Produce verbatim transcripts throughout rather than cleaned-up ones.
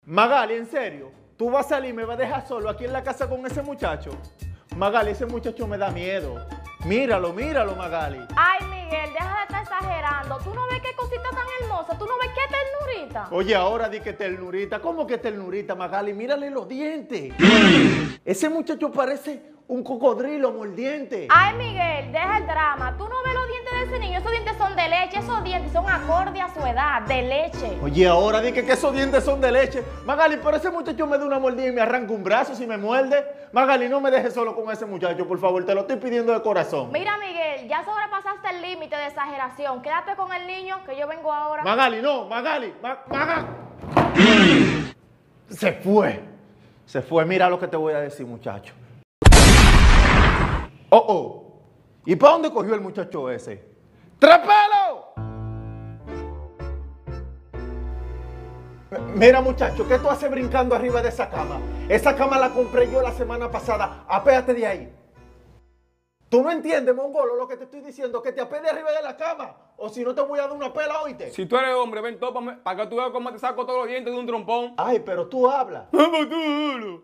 Magali, ¿en serio? ¿Tú vas a salir y me vas a dejar solo aquí en la casa con ese muchacho? Magali, ese muchacho me da miedo. Míralo, míralo, Magali. Ay, Miguel, deja de estar exagerando. ¿Tú no ves qué cosita tan hermosa? ¿Tú no ves qué ternurita? Oye, ahora di que ternurita. ¿Cómo que ternurita, Magali? Mírale los dientes. Ese muchacho parece un cocodrilo mordiente. Ay, Miguel, deja el drama. ¿Tú no ves los dientes de ese niño? Esos dientes son de leche. Esos dientes son acorde a su edad, de leche. Oye, ahora di que, que esos dientes son de leche. Magali, pero ese muchacho me da una mordida y me arranca un brazo si me muerde. Magali, no me dejes solo con ese muchacho, por favor. Te lo estoy pidiendo de corazón. Mira, Miguel, ya sobrepasaste el límite de exageración. Quédate con el niño, que yo vengo ahora. Magali, no, Magali. Ma Magali. Se fue. Se fue. Mira lo que te voy a decir, muchacho. Oh, oh. ¿Y para dónde cogió el muchacho ese? ¡Trapelo! Mira, muchacho, ¿qué tú haces brincando arriba de esa cama? Esa cama la compré yo la semana pasada. Apéate de ahí. ¿Tú no entiendes, mongolo, lo que te estoy diciendo? Que te apé de arriba de la cama. O si no te voy a dar una pela, oíste. Si tú eres hombre, ven todo para, para que tú veas cómo te saco todos los dientes de un trompón. Ay, pero tú hablas. Vamos tú,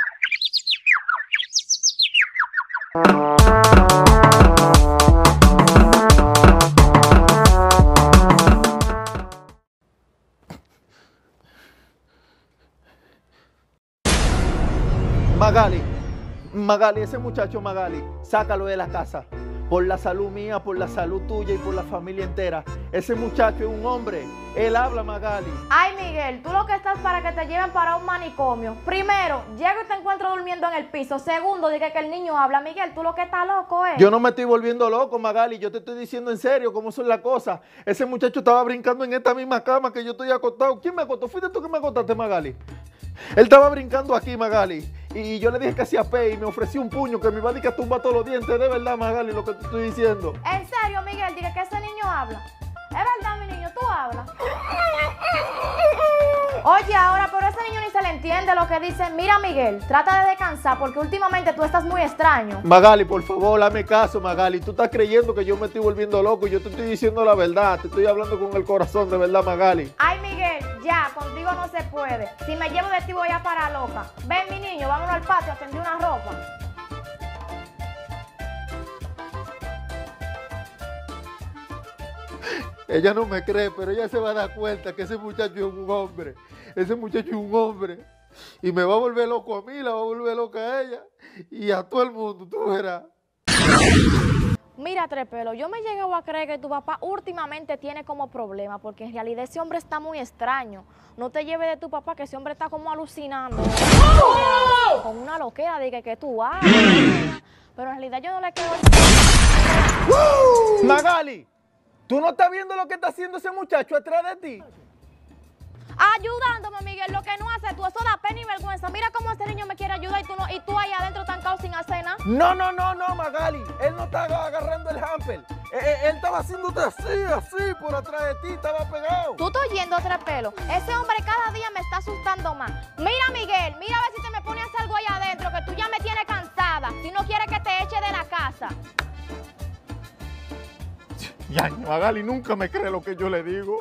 Magali, Magali, ese muchacho Magali, sácalo de la casa. Por la salud mía, por la salud tuya y por la familia entera. Ese muchacho es un hombre. Él habla, Magali. Ay, Miguel, tú lo que estás para que te lleven para un manicomio. Primero, llego y te encuentro durmiendo en el piso. Segundo, dije que el niño habla. Miguel, tú lo que estás loco es. Yo no me estoy volviendo loco, Magali. Yo te estoy diciendo en serio cómo son las cosas. Ese muchacho estaba brincando en esta misma cama que yo estoy acostado. ¿Quién me acostó? ¿Fuiste tú que me acostaste, Magali? Él estaba brincando aquí, Magali. Y yo le dije que hacía pe y me ofreció un puño que me iba a decir que tumba todos los dientes. De verdad, Magali, lo que te estoy diciendo. ¿En serio, Miguel? Dije que ese niño habla. ¿Es verdad, mi niño? ¿Tú hablas? Oye, ahora, pero ese niño ni se le entiende lo que dice. Mira, Miguel, trata de descansar porque últimamente tú estás muy extraño. Magali, por favor, hazme caso, Magali. Tú estás creyendo que yo me estoy volviendo loco y yo te estoy diciendo la verdad. Te estoy hablando con el corazón, de verdad, Magali. Ay, Miguel, ya, contigo no se puede. Si me llevo de ti voy a parar loca. Ven, mi niño, vámonos al patio a tender una ropa. Ella no me cree, pero ella se va a dar cuenta que ese muchacho es un hombre. Ese muchacho es un hombre. Y me va a volver loco a mí, la va a volver loca a ella. Y a todo el mundo, tú verás. Mira, Trepelo, yo me he llegado a creer que tu papá últimamente tiene como problema, porque en realidad ese hombre está muy extraño. No te lleves de tu papá, que ese hombre está como alucinando. ¡Oh! Con una loquera de que, que tú hablas. Pero en realidad yo no le quiero... Magali, ¿tú no estás viendo lo que está haciendo ese muchacho atrás de ti? Ayudándome, Miguel, lo que no haces tú, eso da pena y vergüenza. Mira cómo este niño me quiere ayudar y tú, no, y tú ahí adentro tancado sin hacer nada. No, no, no, no, Magali. Él no estaba agarrando el hamper. Él, él estaba haciéndote así, así, por atrás de ti, estaba pegado. Tú estás oyendo, Trepelo. Ese hombre cada día me está asustando más. Mira, Miguel, mira a ver si te me pones algo ahí adentro, que tú ya me tienes cansada. Si no quieres que te eche de la casa. Ya, Magali nunca me cree lo que yo le digo.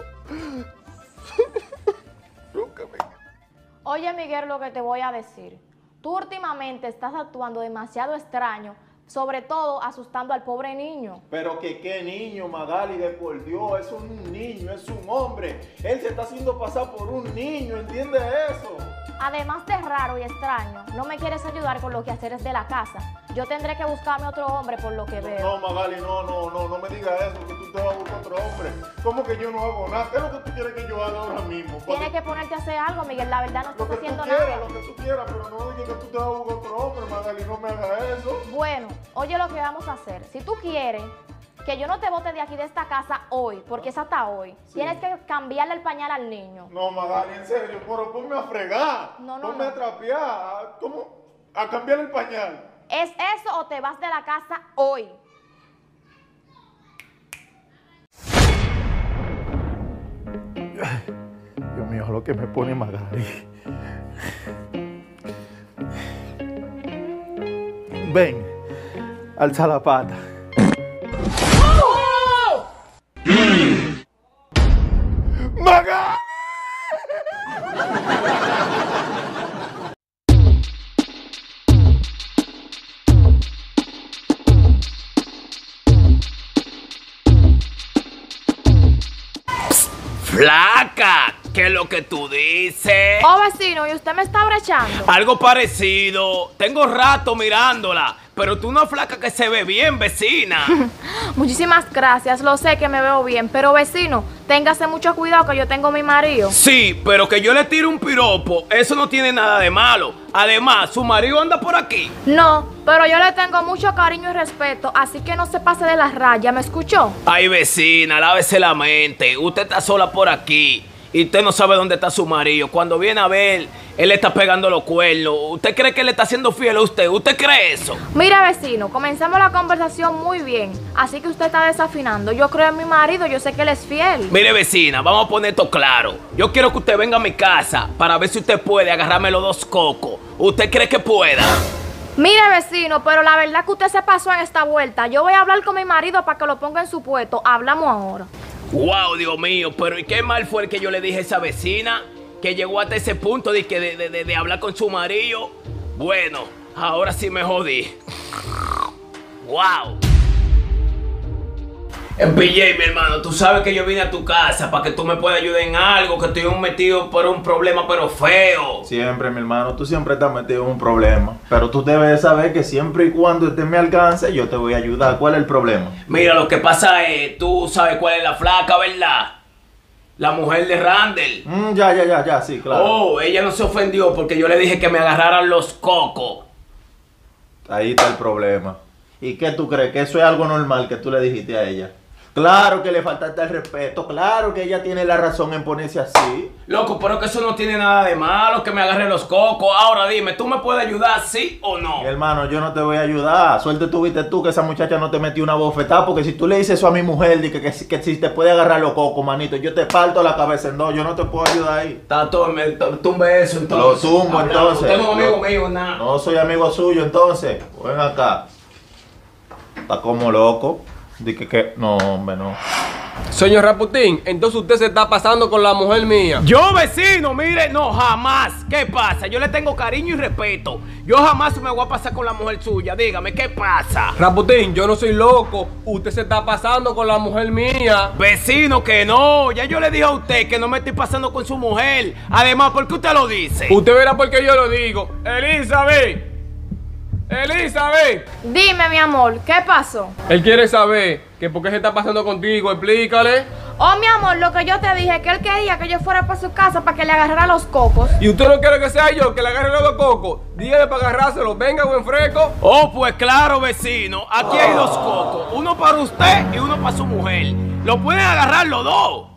Nunca me cree. Oye, Miguel, lo que te voy a decir. Tú últimamente estás actuando demasiado extraño, sobre todo asustando al pobre niño. Pero que qué niño, Magali, de por Dios, es un niño, es un hombre. Él se está haciendo pasar por un niño, ¿entiendes eso? Además de raro y extraño, no me quieres ayudar con los quehaceres de la casa. Yo tendré que buscarme otro hombre por lo que veo. No, Magali, no, no, no, no me digas eso, que tú te vas a buscar otro hombre. ¿Cómo que yo no hago nada? ¿Qué es lo que tú quieres que yo haga ahora mismo? Tienes que ponerte a hacer algo, Miguel, la verdad no Lo estás que haciendo tú quieras, nada. lo que tú quieras, pero no digas que tú te vas a buscar otro hombre, Magali, no me hagas eso. Bueno, oye lo que vamos a hacer. Si tú quieres que yo no te bote de aquí de esta casa hoy, porque es hasta hoy, sí, tienes que cambiarle el pañal al niño. No, Magali, en serio, pero ponme a fregar, no, no, ponme no. a trapear, ¿cómo? A cambiar el pañal. ¿Es eso o te vas de la casa hoy? Dios mío, lo que me pone Magali. Ven, alza la pata. ¡Magali! lo que tú dices? Oh, vecino, ¿y usted me está brechando? Algo parecido. Tengo rato mirándola. Pero tú una flaca que se ve bien, vecina. Muchísimas gracias, lo sé que me veo bien, pero vecino, téngase mucho cuidado que yo tengo mi marido. Sí, pero que yo le tire un piropo, eso no tiene nada de malo. Además, su marido anda por aquí. No, pero yo le tengo mucho cariño y respeto, así que no se pase de las rayas, ¿me escuchó? Ay, vecina, lávese la mente. Usted está sola por aquí y usted no sabe dónde está su marido. Cuando viene a ver, él le está pegando los cuernos. ¿Usted cree que él le está haciendo fiel a usted? ¿Usted cree eso? Mira, vecino, comenzamos la conversación muy bien, así que usted está desafinando. Yo creo en mi marido, yo sé que él es fiel. Mire, vecina, vamos a poner esto claro. Yo quiero que usted venga a mi casa para ver si usted puede agarrarme los dos cocos. ¿Usted cree que pueda? Mire, vecino, pero la verdad que usted se pasó en esta vuelta. Yo voy a hablar con mi marido para que lo ponga en su puesto. Hablamos ahora. Wow, Dios mío, pero ¿y qué mal fue el que yo le dije a esa vecina? Que llegó hasta ese punto de, que de, de, de, de hablar con su marido. Bueno, ahora sí me jodí. Wow. En P J, mi hermano, tú sabes que yo vine a tu casa para que tú me puedas ayudar en algo, que estoy metido por un problema pero feo. Siempre, mi hermano, tú siempre estás metido en un problema. Pero tú debes saber que siempre y cuando esté en mi alcance, yo te voy a ayudar. ¿Cuál es el problema? Mira, lo que pasa es, tú sabes cuál es la flaca, ¿verdad? La mujer de Randall. Mm, ya, ya, ya, ya, sí, claro. Oh, ella no se ofendió porque yo le dije que me agarraran los cocos. Ahí está el problema. ¿Y qué tú crees? ¿Que eso es algo normal que tú le dijiste a ella? Claro que le faltaste el respeto, claro que ella tiene la razón en ponerse así. Loco, pero que eso no tiene nada de malo, que me agarre los cocos. Ahora dime, ¿tú me puedes ayudar, sí o no? Mi hermano, yo no te voy a ayudar. Suerte tuviste tú que esa muchacha no te metió una bofetada, porque si tú le dices eso a mi mujer, de que, que, que si te puede agarrar los cocos, manito, yo te parto la cabeza en dos, yo no te puedo ayudar ahí. Está todo, me tumbe eso entonces. Lo tumbo entonces. Usted no es amigo Lo- mío, nada. No soy amigo suyo, entonces. Ven acá. Está como loco. Dije que no, hombre, no. Señor Raputín, entonces usted se está pasando con la mujer mía. Yo, vecino, mire, no, jamás. ¿Qué pasa? Yo le tengo cariño y respeto. Yo jamás me voy a pasar con la mujer suya. Dígame, ¿qué pasa? Raputín, yo no soy loco. Usted se está pasando con la mujer mía. Vecino, que no. Ya yo le dije a usted que no me estoy pasando con su mujer. Además, ¿por qué usted lo dice? Usted verá por qué yo lo digo. Elizabeth. Elizabeth. Dime, mi amor, ¿qué pasó? Él quiere saber que por qué se está pasando contigo. Explícale. Oh, mi amor, lo que yo te dije, que él quería que yo fuera para su casa para que le agarrara los cocos. Y usted no quiere que sea yo que le agarre los dos cocos. Dígale para agarrárselo. Venga, buen fresco. Oh, pues claro, vecino. Aquí hay dos cocos. Uno para usted y uno para su mujer. Lo pueden agarrar los dos.